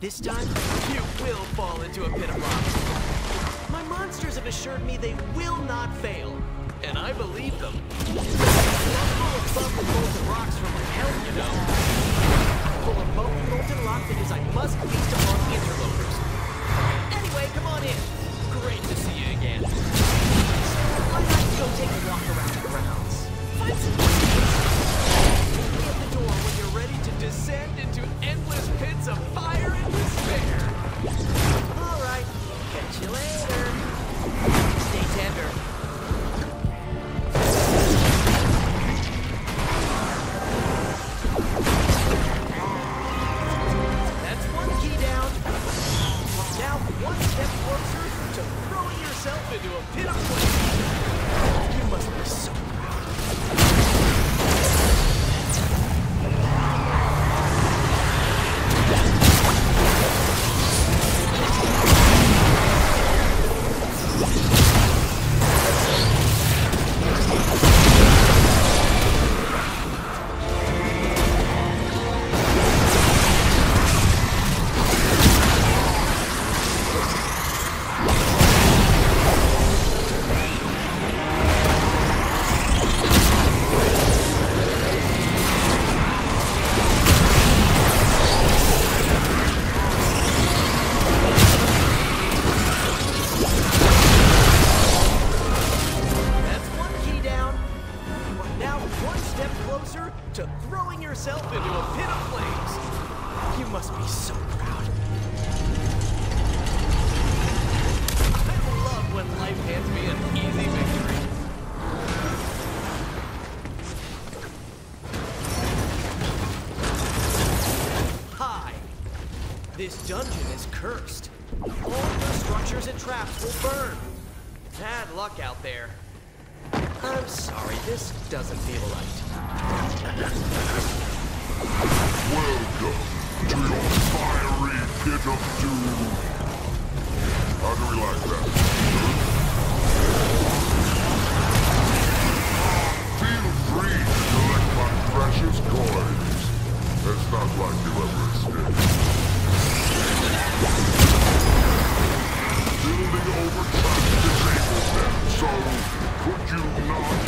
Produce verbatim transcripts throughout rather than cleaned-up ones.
This time, you will fall into a pit of rocks. My monsters have assured me they will not fail, and I believe them. Not full of bumping molten rocks from hell, you know. Full of molten molten rock that is I must feast upon interlopers. Anyway, come on in. Great to see you again. Why not go take a walk around the grounds? Find some Meet me at the door when you're ready to descend into endless pits of fire and despair. All right, catch you later. Stay tender. That's one key down. Now one step closer to throwing yourself into a pit of flame. You must be so proud. This dungeon is cursed. All the structures and traps will burn. Bad luck out there. I'm sorry, this doesn't feel right. Welcome to your fiery pit of doom. How do we like that? Feel free to collect my precious coins. It's not like you ever escaped. Building overtime disables them, so could you not?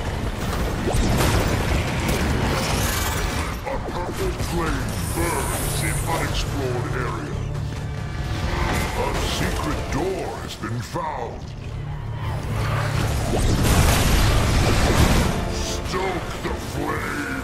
A purple flame burns in unexplored areas. A secret door has been found. Stoke the flames.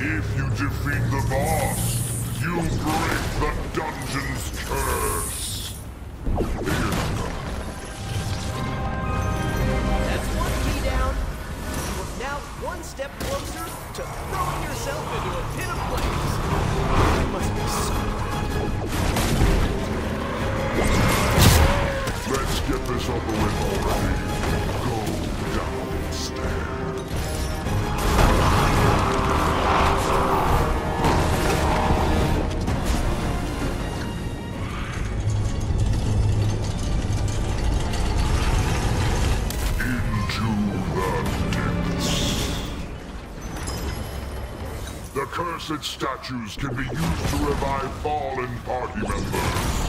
Defeat the boss. You break the dungeon's curse. accursed statues can be used to revive fallen party members.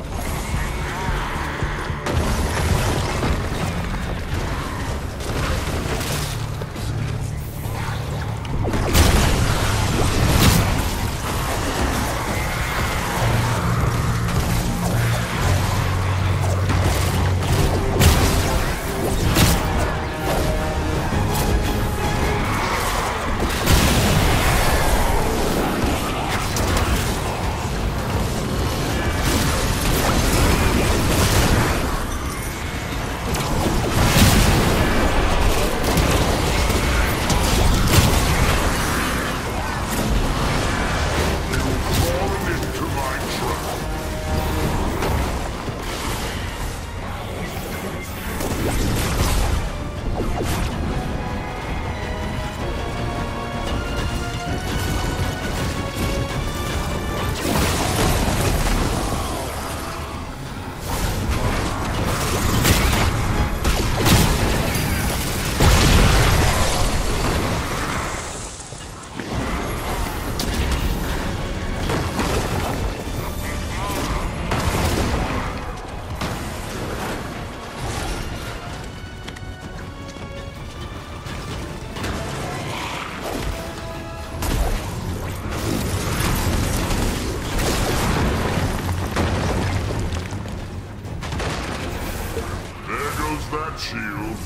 That shield.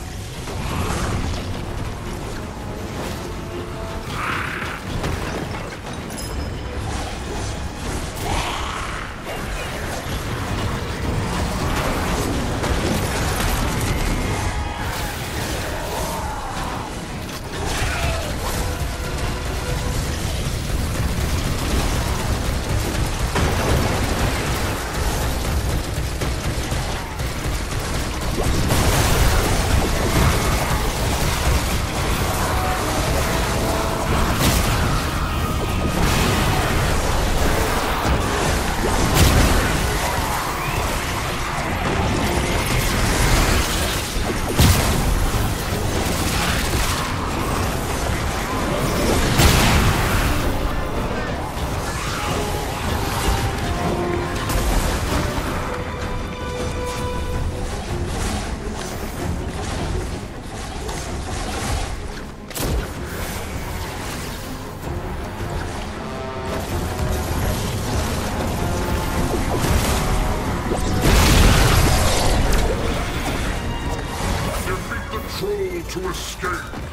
To escape.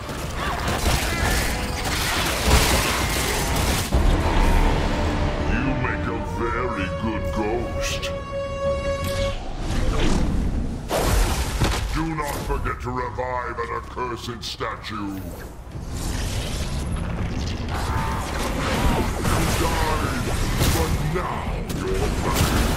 You make a very good ghost. Do not forget to revive an accursed statue. You died, but now you're back.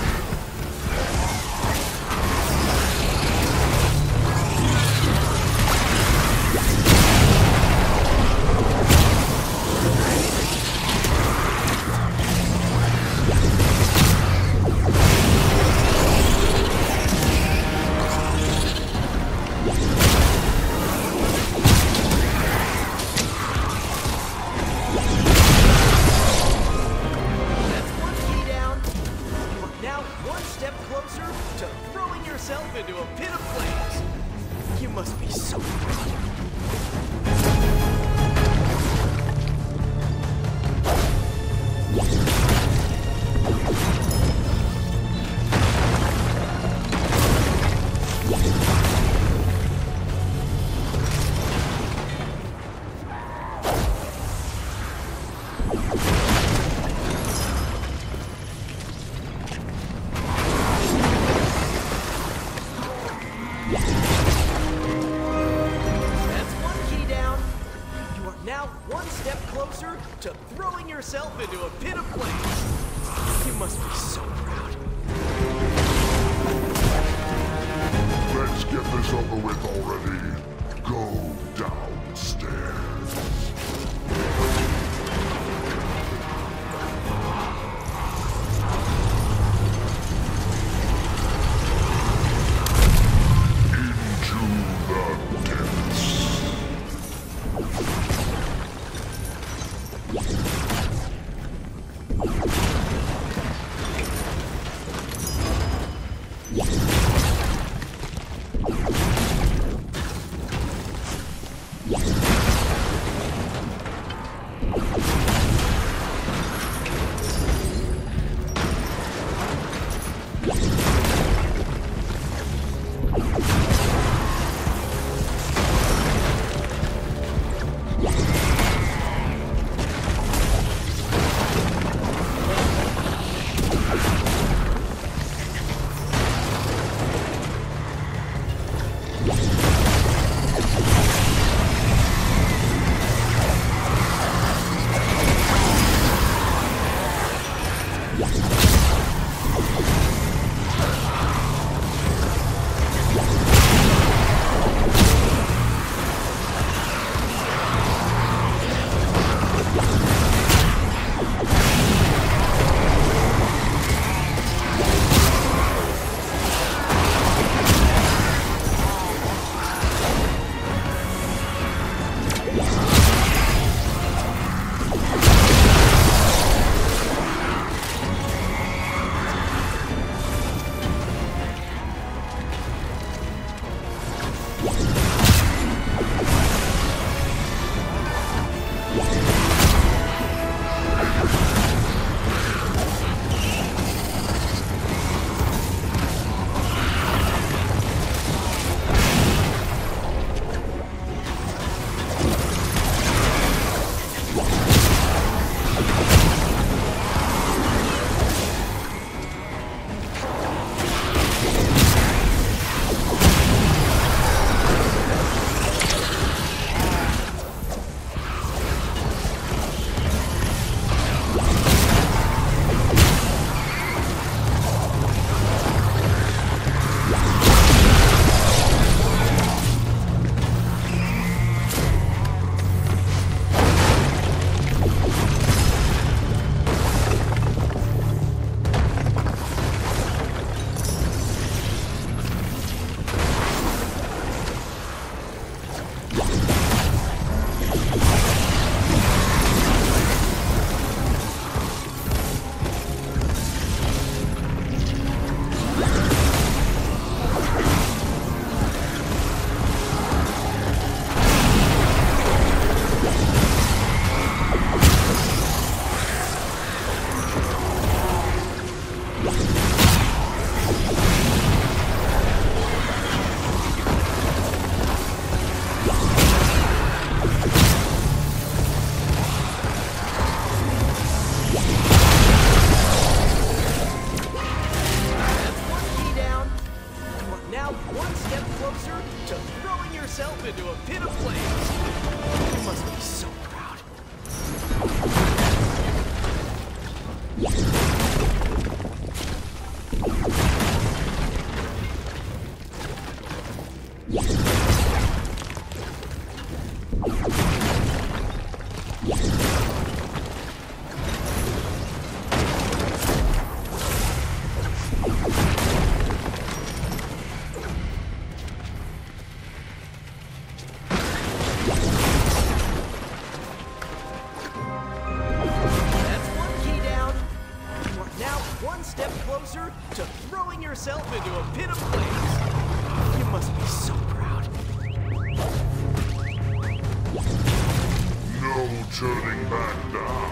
Turning back now.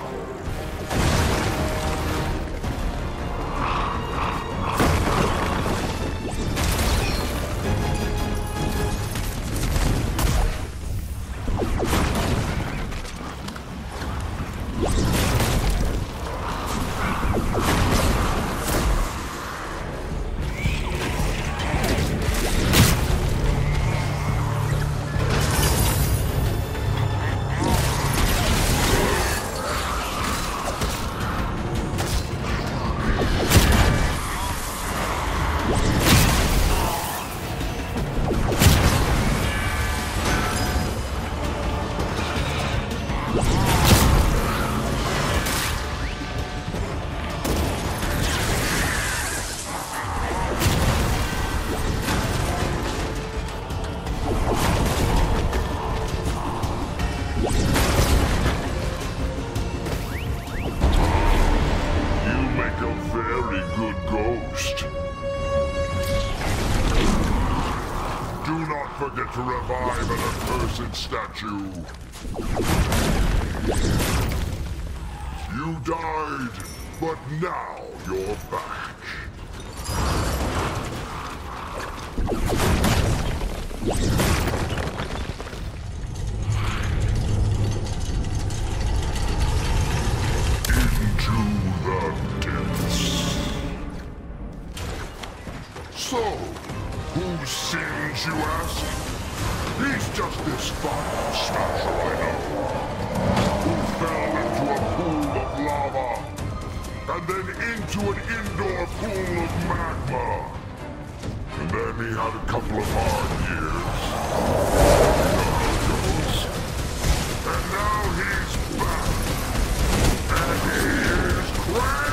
Forget to revive an accursed statue. You died, but now you're back. Into the depths. So, whose sins, you ask? He's just this fine smasher I know, who fell into a pool of lava. and then into an indoor pool of magma. And then he had a couple of hard years. You know how it goes. And now he's back. And he is crazy!